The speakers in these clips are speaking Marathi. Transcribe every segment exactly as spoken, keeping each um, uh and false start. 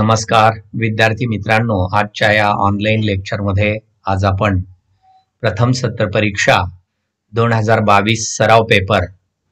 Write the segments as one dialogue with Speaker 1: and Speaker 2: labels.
Speaker 1: नमस्कार विद्यार्थी मित्रांनो, आजच्या या ऑनलाईन लेक्चरमध्ये आज आपण प्रथम सत्र परीक्षा दोन हजार बावीस सराव पेपर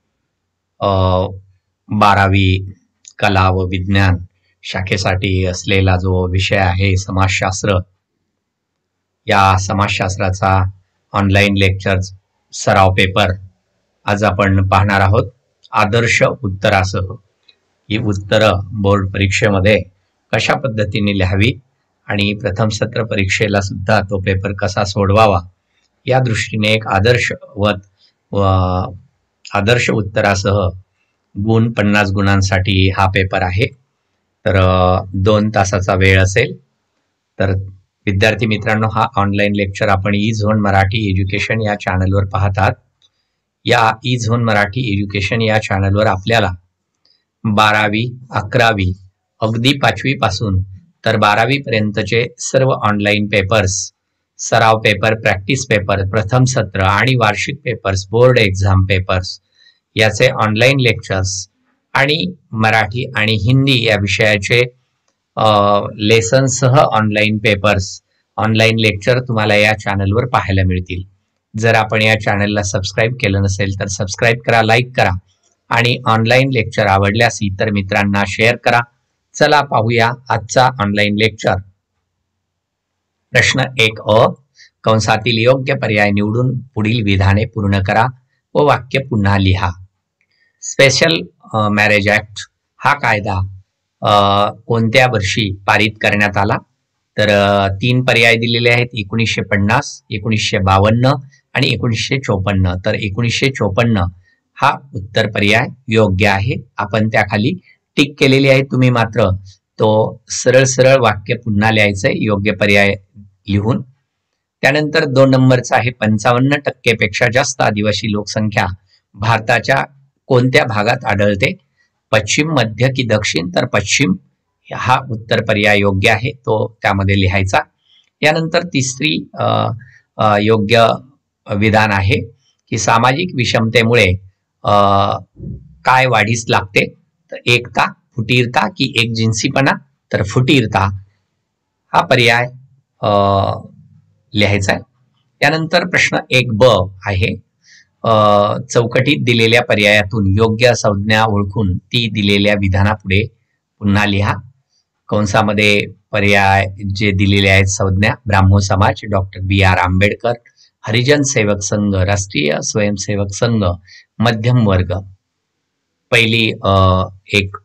Speaker 1: बारावी कला व विज्ञान शाखेसाठी असलेला जो विषय आहे समाजशास्त्र, या समाजशास्त्राचा ऑनलाईन लेक्चर सराव पेपर आज आपण पाहणार आहोत. आदर्श उत्तरासह ही उत्तरं बोर्ड परीक्षेमध्ये कशा पद्धतीने लिहावी आणि प्रथम सत्र परीक्षेला सुद्धा तो पेपर कसा सोडवावा या दृष्टीने एक आदर्श व आदर्श उत्तरासह गुण पन्नास गुणांसाठी हा पेपर आहे. तर दोन तासाचा वेळ असेल. तर विद्यार्थी मित्रांनो, हा ऑनलाईन लेक्चर आपण ई झोन मराठी एज्युकेशन या चॅनलवर पाहतात. या ई झोन मराठी एज्युकेशन या चॅनलवर आपल्याला बारावी अकरावी अगदी पाचवी पासून तर बारावी पर्यंतचे सर्व ऑनलाईन पेपर्स, सराव पेपर, प्रॅक्टिस पेपर, प्रथम सत्र आणि वार्षिक पेपर्स, बोर्ड एक्झाम पेपर्स याचे ऑनलाईन लेक्चर्स आणि मराठी आणि हिंदी या विषयाचे लेसनसह ऑनलाईन पेपर्स, ऑनलाईन लेक्चर तुम्हाला या चॅनलवर पाहायला मिळतील. जर आपण या चॅनलला सबस्क्राईब केलं नसेल तर सबस्क्राईब करा, लाईक करा आणि ऑनलाईन लेक्चर आवडल्यास इतर मित्रांना शेअर करा. चला पाहूया आजचा ऑनलाईन लेक्चर. प्रश्न एक अ, कंसातील योग्य पर्याय निवडून पुढील विधाने पूर्ण करा व वाक्य पुन्हा लिहा. स्पेशल मॅरेज ऍक्ट हा कायदा कोणत्या वर्षी पारित करण्यात आला? तर तीन पर्याय दिलेले आहेत, एकोणीसशे पन्नास, एकोणीसशे बावन्न आणि एकोणीसशे चोपन्न. तर एकोणीसशे चोपन्न हा उत्तर पर्याय योग्य आहे. आपण त्याखाली टिक केलेली आहे. तुम्ही मात्र तो सरळ सरळ वाक्य पुन्हा लिहायचंय योग्य पर्याय लिहून. त्यानंतर दोन नंबरचा आहे, पंचावन्न टक्केपेक्षा जास्त आदिवासी लोकसंख्या भारताच्या कोणत्या भागात आढळते? पश्चिम, मध्य की दक्षिण? तर पश्चिम हा उत्तर पर्याय योग्य आहे, तो त्यामध्ये लिहायचा. यानंतर तिसरी योग्य विधान आहे की सामाजिक विषमतेमुळे काय वाढीस लागते? तर एकता, फुटीरता की एकजिन्सीपणा? तर फुटीरता हा पर्याय लिहायचा आहे. त्यानंतर प्रश्न एक ब आहे, चौकटीत दिलेल्या पर्यायातून योग्य संज्ञा ओळखून ती दिलेल्या विधानापुढे पुन्हा लिहा. कंसामध्ये पर्याय जे दिलेले आहेत संज्ञा: Brahmo Samaj, doctor B R Ambedkar, Harijan Sevak Sangh, राष्ट्रीय स्वयंसेवक संघ, मध्यम वर्ग. पहिली एक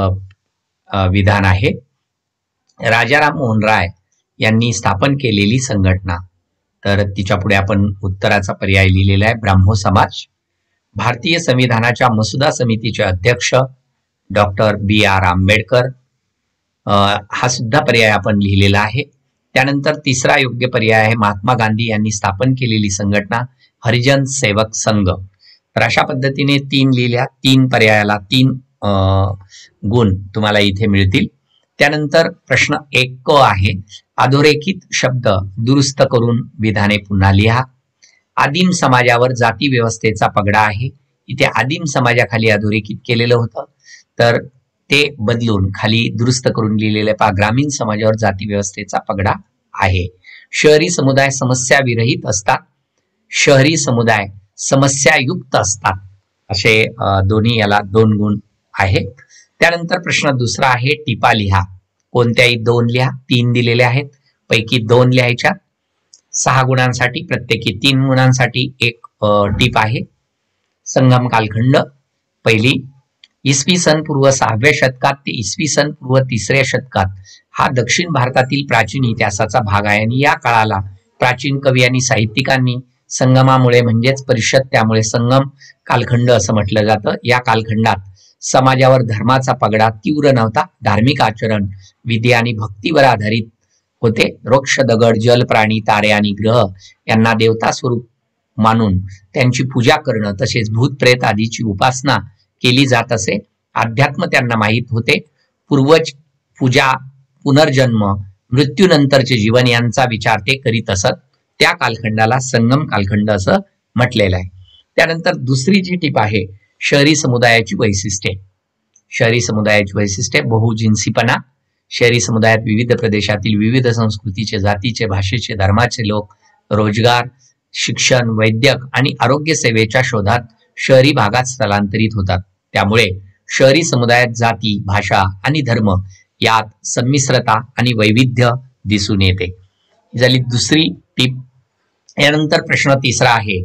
Speaker 1: विधान आहे, राजाराम मोहन राय यांनी स्थापन केलेली संघटना. तर तिच्या पुढे आपण उत्तराचा पर्याय लिहिलेला आहे, ब्राह्मो समाज. भारतीय संविधानाच्या मसुदा समितीचे अध्यक्ष डॉक्टर बी आर आंबेडकर, हा सुद्धा पर्याय आपण लिहिलेला आहे. त्यानंतर तिसरा योग्य पर्याय आहे, महात्मा गांधी यांनी स्थापन केलेली संघटना हरिजन सेवक संघ. तर अशा पद्धतीने तीन लिहिल्या, तीन पर्यायाला तीन गुण तुम्हाला इथे मिळतील. त्यानंतर प्रश्न एक क आहे, अधोरेखित शब्द दुरुस्त करून विधाने पुन्हा लिहा. आदिम समाजावर जाती व्यवस्थेचा पगडा आहे. इथे आदिम समाजाखाली अधोरेखित केलेलं होतं, तर ते बदलून खाली दुरुस्त करून लिहिलेले पहा, ग्रामीण समाजावर जाती व्यवस्थेचा पगडा आहे. शहरी समुदाय समस्या विरहित असतात, शहरी समुदाय समस्यायुक्त असतात. असे दोन्ही याला दोन गुण आहेत. त्यानंतर प्रश्न दुसरा आहे, टिपा लिहा. कोणत्याही दोन लिहा, तीन दिलेले आहेत, पैकी दोन लिहायच्या. सहा गुणांसाठी प्रत्येकी तीन गुणांसाठी एक टीप आहे. संगम कालखंड पहिली, इसवी सन पूर्व सहाव्या शतकात ते इसवी सन पूर्व तिसऱ्या शतकात हा दक्षिण भारतातील प्राचीन इतिहासाचा भाग आहे आणि या काळाला प्राचीन कवी आणि साहित्यिकांनी संगमामुळे म्हणजेच परिषद त्यामुळे संगम कालखंड असं म्हटलं जातं. या कालखंडात समाजावर धर्माचा पगडा तीव्र नव्हता. धार्मिक आचरण विधी आणि भक्तीवर आधारित होते. वृक्ष, दगड, जल, प्राणी, तारे आणि ग्रह यांना देवता स्वरूप मानून त्यांची पूजा करणं तसेच भूत प्रेत आदीची उपासना केली जात असे. अध्यात्म त्यांना माहीत होते. पूर्वज, पूजा, पुनर्जन्म, मृत्यूनंतरचे जीवन यांचा विचार ते करीत असत. त्या कालखंडाला संगम कालखंड असं म्हटलेलं आहे. त्यानंतर दुसरी जी टीप आहे, शहरी समुदायाची वैशिष्ट्ये. शहरी समुदायाची वैशिष्ट्ये: बहुजिन्सीपणा, शहरी समुदायात विविध प्रदेशातील विविध संस्कृतीचे, जातीचे, भाषेचे, धर्माचे लोक रोजगार, शिक्षण, वैद्यक आणि आरोग्य सेवेच्या शोधात शहरी भागात स्थलांतरित होतात. त्यामुळे शहरी समुदायात जाती, भाषा आणि धर्म यात संमिश्रता आणि वैविध्य दिसून येते. ही झाली दुसरी टीप. यानंतर प्रश्न तिसरा आहे,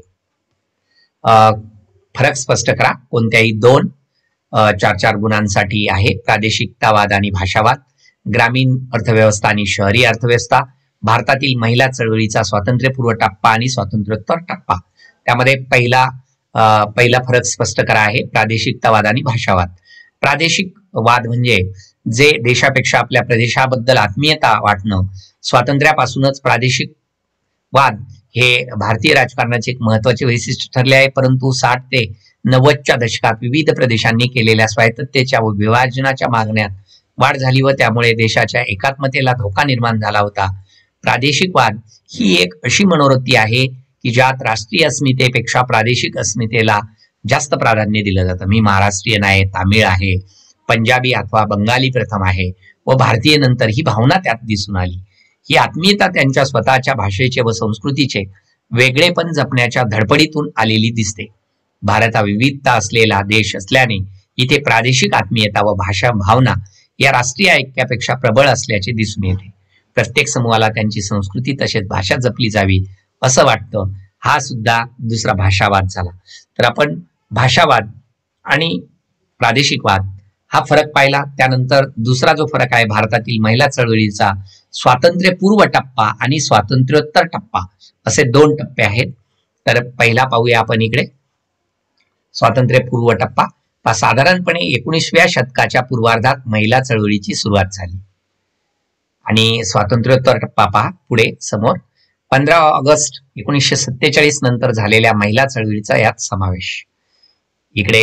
Speaker 1: फरक स्पष्ट करा. कोणत्याही दोन चार चार गुणांसाठी आहे. प्रादेशिकतावाद आणि भाषावाद, ग्रामीण अर्थव्यवस्था आणि शहरी अर्थव्यवस्था, भारतातील महिला चळवळीचा स्वातंत्र्यपूर्व टप्पा आणि स्वातंत्र्योत्तर टप्पा. त्यामध्ये पहिला पहिला फरक स्पष्ट करा आहे प्रादेशिकतावाद आणि भाषावाद. प्रादेशिक वाद म्हणजे जे देशापेक्षा आपल्या प्रदेशाबद्दल आत्मीयता वाटणं. स्वातंत्र्यापासूनच प्रादेशिक वाद हे भारतीय राजकारणाचे एक महत्वाचे वैशिष्ट्य ठरले आहे. परंतु साठ ते नव्वदच्या दशकात विविध प्रदेशांनी केलेल्या स्वायत्ततेच्या व विभाजनाच्या मागण्यात वाढ झाली व त्यामुळे देशाच्या एकात्मतेला धोका निर्माण झाला होता. प्रादेशिक वाद ही एक अशी मनोवृत्ती आहे की ज्यात राष्ट्रीय अस्मितेपेक्षा प्रादेशिक अस्मितेला जास्त प्राधान्य दिलं जातं. मी महाराष्ट्रीयन आहे, तामिळ आहे, पंजाबी अथवा बंगाली प्रथम आहे व भारतीय नंतर ही भावना त्यात दिसून आली. ही आत्मीयता त्यांच्या स्वतःच्या भाषेचे व संस्कृतीचे वेगळेपण जपण्याच्या धडपडीतून आलेली दिसते. भारत हा विविधता असलेला देश असल्याने इथे प्रादेशिक आत्मीयता व भाषा भावना या राष्ट्रीय ऐक्यापेक्षा प्रबळ असल्याचे दिसून येते. प्रत्येक समूहाला त्यांची संस्कृती तसेच भाषा जपली जावी असं वाटतं. हा सुद्धा दुसरा भाषावाद झाला. तर आपण भाषावाद आणि प्रादेशिकवाद हा फरक पाहिला. त्यानंतर दुसरा जो फरक आहे भारतातील महिला चळवळीचा स्वातंत्र्यपूर्व टप्पा आणि स्वातंत्र्योत्तर टप्पा असे दोन टप्पे आहेत. तर पहिला पाहूया आपण इकडे. स्वातंत्र्यपूर्व टप्पा साधारणपणे एकोणीसव्या शतकाच्या पूर्वार्धात महिला चळवळीची सुरुवात झाली. आणि स्वातंत्र्योत्तर टप्पा पहा पुढे समोर. पंधरा ऑगस्ट एकोणीसशे सत्तेचाळीस नंतर झालेल्या महिला चळवळीचा यात समावेश. इकडे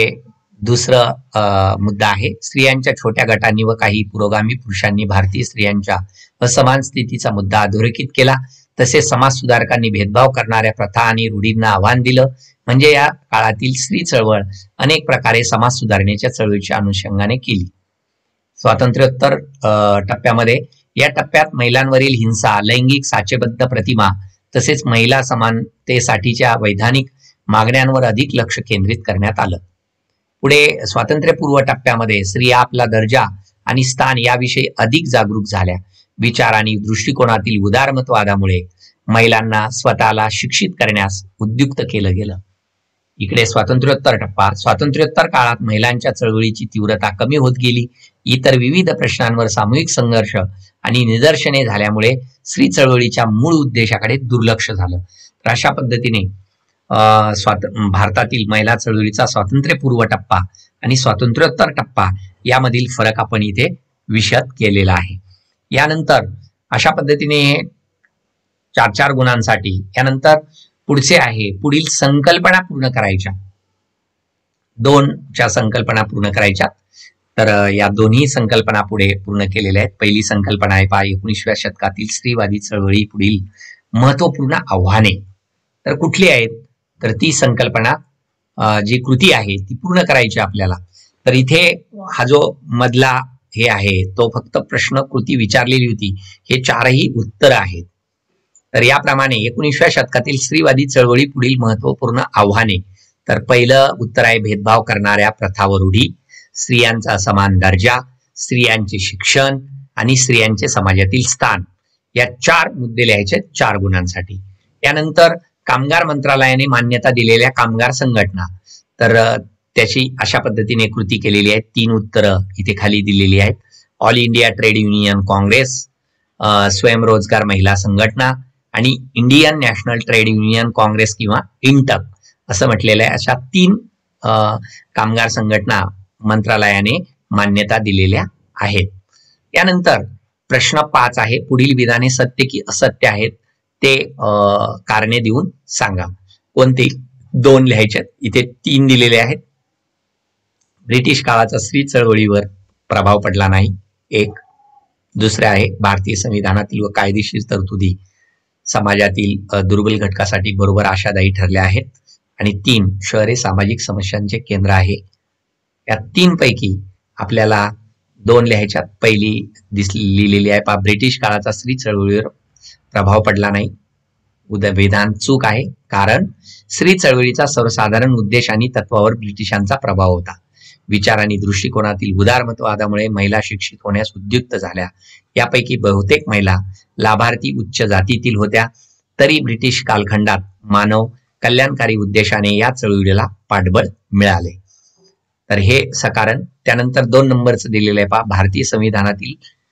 Speaker 1: दुसरं मुद्दा आहे स्त्रियांच्या छोट्या गटांनी व काही पुरोगामी पुरुषांनी भारतीय स्त्रियांच्या असमान स्थितीचा मुद्दा अधोरेखित केला. तसेच समाज सुधारकांनी भेदभाव करणाऱ्या प्रथा आणि रूढींना आव्हान दिलं. म्हणजे या काळातील स्त्री चळवळ अनेक प्रकारे समाज सुधारणेच्या चळवळीच्या अनुषंगाने केली. स्वातंत्र्योत्तर टप्प्यामध्ये या टप्प्यात महिलांवरील हिंसा, लैंगिक साचेबद्ध प्रतिमा तसेच महिला समानतेसाठीच्या वैधानिक मागण्यांवर अधिक लक्ष केंद्रित करण्यात आलं. पुढे स्वातंत्र्यपूर्व टप्प्यामध्ये स्त्रिया आपला दर्जा आणि स्थान याविषयी अधिक जागरूक झाल्या. विचार आणि दृष्टिकोनातील उदारमतवादामुळे महिलांना स्वतःला शिक्षित करण्यास उद्युक्त केलं गेलं. इकडे स्वातंत्र्योत्तर टप्पा. स्वातंत्र्योत्तर काळात महिलांच्या चळवळीची तीव्रता कमी होत गेली. इतर विविध प्रश्नांवर सामूहिक संघर्ष आणि निदर्शने झाल्यामुळे स्त्री चळवळीच्या मूळ उद्देशाकडे दुर्लक्ष झालं. तर अशा पद्धतीने स्वात भारतातील महिला चळवळीचा स्वातंत्र्यपूर्व टप्पा आणि स्वातंत्र्योत्तर टप्पा यामधील फरक आपण इथे विशद केलेला आहे. यानंतर अशा पद्धतीने चार चार गुणांसाठी यानंतर पुढचे आहे पुढील संकल्पना पूर्ण करायच्या. दोनच्या संकल्पना पूर्ण करायच्या. तर या दोन्ही संकल्पना पुढे पूर्ण केलेल्या आहेत. पहिली संकल्पना आहे पहा एकोणीसव्या शतकातील स्त्रीवादी चळवळी पुढील महत्वपूर्ण आव्हाने. तर कुठली आहेत? तर ती संकल्पना जी कृती आहे ती पूर्ण करायची आपल्याला. तर इथे हा जो मधला हे आहे तो फक्त प्रश्न कृती विचारलेली होती. हे चारही उत्तर आहेत. तर याप्रमाणे एकोणीसव्या शतकातील स्त्रीवादी चळवळी पुढील महत्वपूर्ण आव्हाने. तर पहिलं उत्तर आहे भेदभाव करणाऱ्या प्रथा व रूढी, स्त्रियांचा असमान दर्जा, स्त्रियांचे शिक्षण आणि स्त्रियांचे समाजातील स्थान. या चार मुद्दे लिहायचे चार गुणांसाठी. यानंतर कामगार मंत्रालयाने मान्यता दिलेल्या कामगार संघटना. तर त्याची अशा पद्धतीने कृती केलेली आहे. तीन उत्तरं इथे खाली दिलेली आहेत. All India Trade Union Congress, स्वयंरोजगार महिला संघटना आणि Indian National Trade Union Congress किंवा इंटक असं म्हटलेलं आहे. अशा तीन कामगार संघटना मंत्रालयाने मान्यता दिलेल्या आहेत. यानंतर प्रश्न पाच आहे पुढील विधाने सत्य की असत्य आहेत ते कारणे देऊन सांगा. कोणते? दोन लिहायचे. इथे तीन दिलेले आहेत. ब्रिटिश काळाचा स्त्री चळवळीवर प्रभाव पडला नाही एक. दुसरे आहे भारतीय संविधानातील व कायदेशीर तरतुदी समाजातील दुर्बल घटकासाठी बरोबर आशादायी ठरल्या आहेत. आणि तीन शहरे सामाजिक समस्यांचे केंद्र आहे. या तीन पैकी आपल्याला दोन लिहायच्यात. पहिली दिसली लिहिलेली आहे पहा, ब्रिटिश काळाचा स्त्री चळवळीवर प्रभाव पडला नाही. उद्या विधान चूक आहे, कारण स्त्री चळवळीचा सर्वसाधारण उद्देश आणि तत्वावर ब्रिटिशांचा प्रभाव होता. विचार आणि दृष्टिकोनातील उदारमतवादामुळे महिला शिक्षित होण्यास उद्युक्त झाल्या. यापैकी बहुतेक महिला लाभार्थी उच्च जातीतील होत्या. तरी ब्रिटिश कालखंडात मानव कल्याणकारी उद्देशाने या चळवळीला पाठबळ मिळाले. तर हे सकारण. त्यानंतर दोन नंबरचं दिलेलं आहे पहा, भारतीय संविधानातील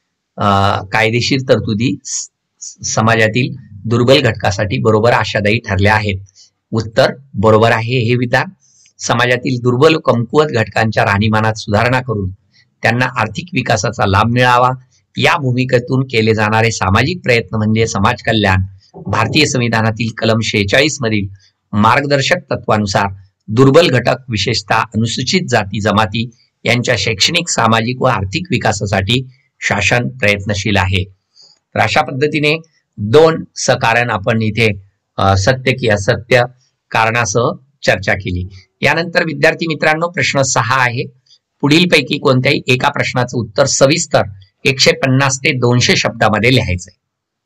Speaker 1: अं कायदेशीर तरतुदी समाजातील दुर्बल घटकासाठी बरोबर आशादायी ठरल्या आहेत. उत्तर बरोबर आहे हे विधान. समाजातील दुर्बल कमकुवत घटकांच्या राहणीमानात सुधारणा करून त्यांना आर्थिक विकासाचा लाभ मिळावा या भूमिकेतून केले जाणारे सामाजिक प्रयत्न म्हणजे समाज कल्याण. भारतीय संविधानातील कलम शेहेचाळीस मधील मार्गदर्शक तत्वानुसार दुर्बल घटक विशेषतः अनुसूचित जाती जमाती यांच्या शैक्षणिक सामाजिक व आर्थिक विकासासाठी शासन प्रयत्नशील आहे. तर अशा पद्धतीने दोन सकारण आपण इथे सत्य की असत्य कारणासह चर्चा केली. यानंतर विद्यार्थी मित्रांनो प्रश्न सहा आहे. पुढील पैकी कोणत्याही एका प्रश्नाचं उत्तर सविस्तर एकशे पन्नास ते दोनशे शब्दामध्ये लिहायचंय.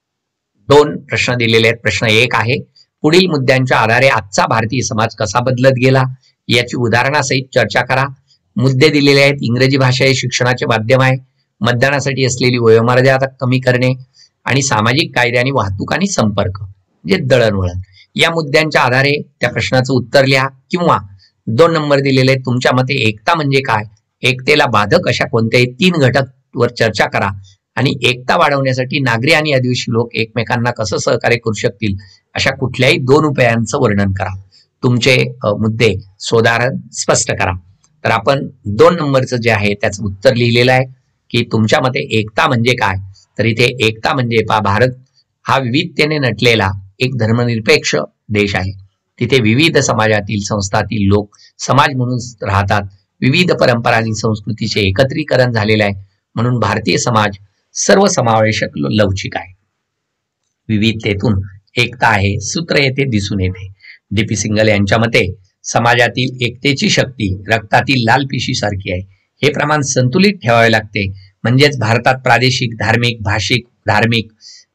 Speaker 1: दोन प्रश्न दिलेले आहेत. प्रश्न एक आहे, पुढील मुद्द्यांच्या आधारे आजचा भारतीय समाज कसा बदलत गेला याची उदाहरणासहित चर्चा करा. मुद्दे दिलेले आहेत. इंग्रजी भाषा हे शिक्षणाचे माध्यम आहे, मतदानासाठी असलेली वयोमर्यादा कमी करणे आणि सामाजिक कायदे आणि वाहतूक आणि संपर्क म्हणजे दळणवळण. या मुद्द्यांच्या आधारे त्या प्रश्नाचं उत्तर लिहा. किंवा दोन नंबर दिलेले आहेत, तुमच्या मते एकता म्हणजे काय, एकतेला बाधक अशा कोणत्याही तीन घटक वर चर्चा करा आणि एकता वाढवण्यासाठी नागरी आणि आदिवासी लोक एकमेकांना कसं सहकार्य करू शकतील अशा कुठल्याही दोन उपायांचं वर्णन करा. तुमचे मुद्दे सोदाहरण स्पष्ट करा. तर आपण दोन नंबरचं जे आहे त्याचं उत्तर लिहिलेलं आहे की तुमच्या मते एकता म्हणजे काय. तर इथे एकता म्हणजे पहा, भारत हा विविधतेने नटलेला एक धर्मनिरपेक्ष देश आहे. तिथे विविध समाजातील संस्थातील लोक समाज म्हणून राहतात. विविध परंपरा आणि संस्कृतीचे एकत्रीकरण झालेले आहे. म्हणून भारतीय समाज सर्वसमावेशक लवचिक आहे. विविधतेतून एकता आहे, सूत्र येथे दिसून येते. डी पी सिंगल यांच्या मते समाजातील एकतेची शक्ती रक्तातील लाल पिशी सारखी आहे. हे प्रमाण संतुलित ठेवावे लागते. म्हणजेच भारतात प्रादेशिक, धार्मिक, भाषिक, धार्मिक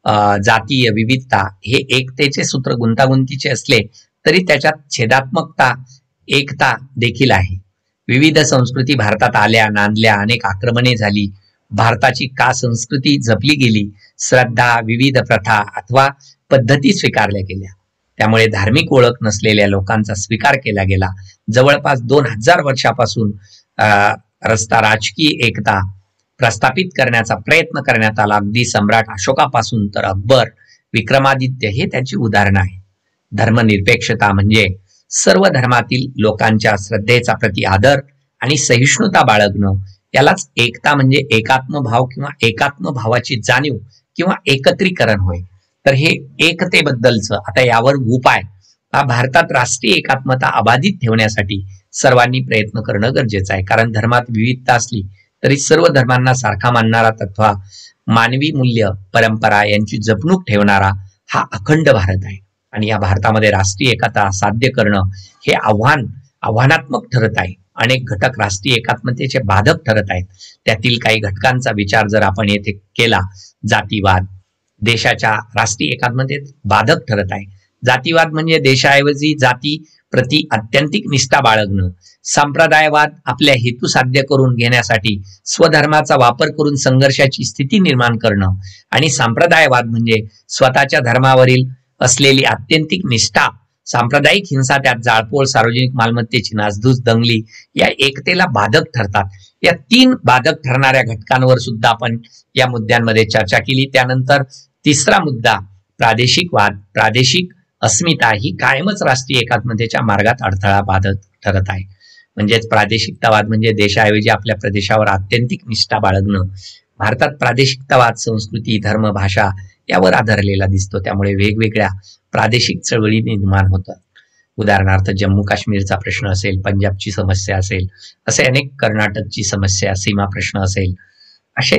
Speaker 1: जातीय विविधता हे एकतेचे सूत्र गुंतागुंतीचे असले तरी त्याच्यात छेदात्मकता एकता देखील आहे. विविध संस्कृती भारतात आल्या, नांदल्या, अनेक आक्रमणे झाली. भारताची का संस्कृती जपली गेली, श्रद्धा, विविध प्रथा अथवा पद्धती स्वीकारल्या गेल्या. त्यामुळे धार्मिक ओळख नसलेल्या लोकांचा स्वीकार केला गेला. जवळपास दोन हजार वर्षापासून अं रस्ता राजकीय एकता प्रस्थापित करण्याचा प्रयत्न करण्यात आला. अगदी सम्राट अशोकापासून तर अकबर, विक्रमादित्य हे त्याची उदाहरण आहे. धर्मनिरपेक्षता म्हणजे सर्व धर्मातील लोकांच्या श्रद्धेचा प्रति आदर आणि सहिष्णुता बाळगणं. यालाच एकता म्हणजे एकात्म भाव किंवा एकात्म भावाची जाणीव किंवा एकत्रीकरण होय. तर हे एकतेबद्दलचं आता यावर उपाय हा भारतात राष्ट्रीय एकात्मता अबाधित ठेवण्यासाठी सर्वांनी प्रयत्न करणं गरजेचं आहे. कारण धर्मात विविधता असली तरी सर्व धर्मांना सारखा मानणारा तत्वा मानवी मूल्य परंपरा यांची जपणूक ठेवणारा हा अखंड भारत आहे. आणि या भारतामध्ये राष्ट्रीय एकता साध्य करणं हे आव्हान आव्हानात्मक ठरत आहे. अनेक घटक राष्ट्रीय एकात्मतेचे बाधक ठरत आहेत. त्यातील काही घटकांचा विचार जर आपण येथे केला, जातीवाद देशाच्या राष्ट्रीय एकात्मतेत बाधक ठरत आहे. जातीवाद म्हणजे देशाऐवजी जाती प्रति अत्यंतिक निष्ठा बाळगणं. संप्रदायवाद आपल्या हेतू साध्य करून घेण्यासाठी स्वधर्माचा वापर करून संघर्षाची स्थिती निर्माण करणं. आणि संप्रदायवाद म्हणजे स्वतःच्या धर्मावरील असलेली अत्यंतिक निष्ठा, सांप्रदायिक हिंसा, त्यात जाळपोळ, सार्वजनिक मालमत्तेची नासधूस, दंगली या एकतेला बाधक ठरतात. या तीन बाधक ठरणाऱ्या घटकांवर सुद्धा आपण या मुद्द्यांमध्ये चर्चा केली. त्यानंतर तिसरा मुद्दा प्रादेशिक वाद. प्रादेशिक अस्मिता ही कायमच राष्ट्रीय एकात्मतेच्या मार्गात अडथळा बाधक ठरत आहे. म्हणजेच प्रादेशिकतावाद म्हणजे देशाऐवजी आपल्या प्रदेशावर अत्यंतिक निष्ठा बाळगणं. भारतात प्रादेशिकतावाद संस्कृती, धर्म, भाषा यावर आधारलेला दिसतो. त्यामुळे वेगवेगळ्या प्रादेशिक चळवळी निर्माण होतात. उदाहरणार्थ जम्मू काश्मीरचा प्रश्न असेल, पंजाबची समस्या असेल, असे अनेक, कर्नाटकची समस्या, सीमा प्रश्न असेल, असे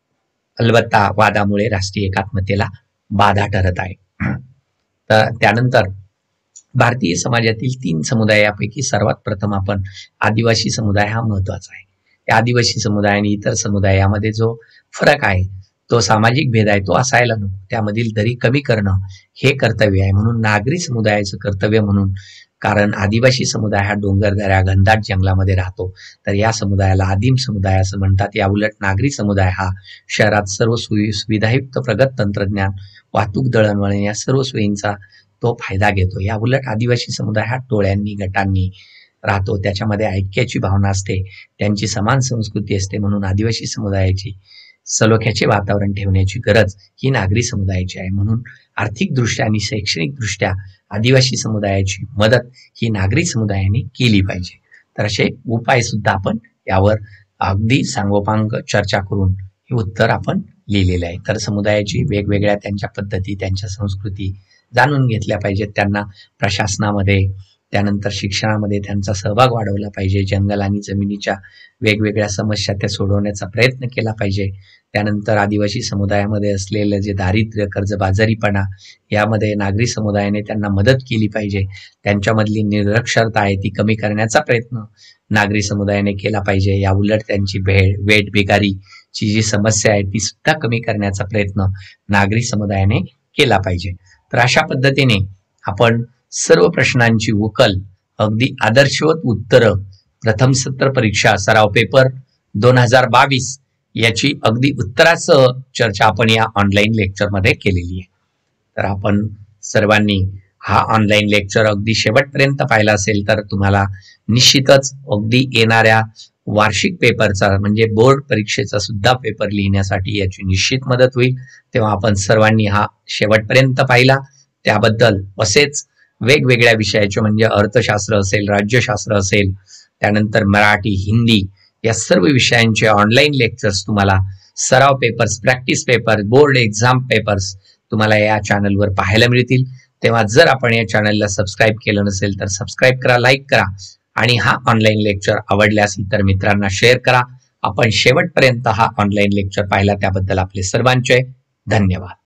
Speaker 1: अलबत्ता वादामुळे राष्ट्रीय एकात्मतेला बाधा ठरत आहे. तर त्यानंतर भारतीय समाजातील तीन समुदायापैकी सर्वात प्रथम आपण आदिवासी समुदाय हा महत्वाचा आहे. आदिवासी समुदाय आणि इतर समुदाय यामध्ये जो फरक आहे, तो सामाजिक भेद आहे, तो असायला नको. त्यामधील दरी कमी करणं हे कर्तव्य आहे. म्हणून नागरी समुदायाचं कर्तव्य म्हणून, कारण आदिवासी समुदाय हा डोंगरदऱ्या घनदाट जंगलामध्ये राहतो, तर या समुदायाला आदिम समुदाय असं म्हणतात. या उलट नागरी समुदाय हा शहरात सर्व सोयी सुविधायुक्त प्रगत तंत्रज्ञान, वाहतूक, दळणवळण या सर्व सोयींचा तो फायदा घेतो. या उलट आदिवासी समुदाय हा टोळ्यांनी गटांनी राहतो, त्याच्यामध्ये ऐक्याची भावना असते, त्यांची समान संस्कृती असते. म्हणून आदिवासी समुदायाची सलोख्याचे वातावरण ठेवण्याची गरज ही नागरी समुदायाची आहे. म्हणून आर्थिकदृष्ट्या आणि शैक्षणिकदृष्ट्या आदिवासी समुदायाची मदत ही नागरी समुदायाने केली पाहिजे. तर असे उपाय सुद्धा आपण यावर अगदी सांगोपांग चर्चा करून हे उत्तर आपण लिहिलेले आहे. तर समुदायाची वेगवेगळ्या त्यांच्या पद्धती, त्यांच्या संस्कृती जाणून घेतल्या पाहिजेत. त्यांना प्रशासनामध्ये, त्यानंतर शिक्षणामध्ये त्यांचा सहभाग वाढवला पाहिजे. जंगल आणि जमिनीच्या वेगवेगळ्या समस्या त्या सोडवण्याचा प्रयत्न केला पाहिजे. त्यानंतर आदिवासी समुदायामध्ये असलेलं जे दारिद्र्य, कर्जबाजारीपणा यामध्ये नागरी समुदायाने त्यांना मदत केली पाहिजे. त्यांच्यामधली निरक्षरता आहे ती कमी करण्याचा प्रयत्न नागरी समुदायाने केला पाहिजे. या उलट त्यांची भेड वेट बेकारीची जी समस्या आहे ती सुद्धा कमी करण्याचा प्रयत्न नागरी समुदायाने केला पाहिजे. तर अशा पद्धतीने आपण सर्व प्रश्नांची उकल, अगदी आदर्शवत उत्तरं, प्रथम सत्र परीक्षा सराव पेपर दोन हजार बावीस याची अगदी उत्तरासह चर्चा आपण या ऑनलाईन लेक्चरमध्ये केलेली आहे. तर आपण सर्वांनी हा ऑनलाईन लेक्चर अगदी शेवटपर्यंत पाहिला असेल तर तुम्हाला निश्चितच अगदी येणाऱ्या वार्षिक पेपरचा म्हणजे बोर्ड परीक्षेचा सुद्धा पेपर लिहिण्यासाठी याची निश्चित मदत होईल. तेव्हा आपण सर्वांनी हा शेवटपर्यंत पाहिला त्याबद्दल असेच वेगवेगळ्या विषयाचे म्हणजे अर्थशास्त्र असेल, राज्यशास्त्र असेल, त्यानंतर मराठी, हिंदी या सर्व विषयांचे ऑनलाईन लेक्चर्स तुम्हाला, सराव papers, practice paper, board exam papers तुम्हाला या चॅनलवर पाहायला मिळतील. तेव्हा जर आपण या चॅनलला सबस्क्राईब केलं नसेल तर सबस्क्राईब करा, लाईक करा आणि हा ऑनलाईन लेक्चर आवडल्यास इतर मित्रांना शेअर करा. आपण शेवटपर्यंत हा ऑनलाईन लेक्चर पाहिला त्याबद्दल आपले सर्वांचे धन्यवाद.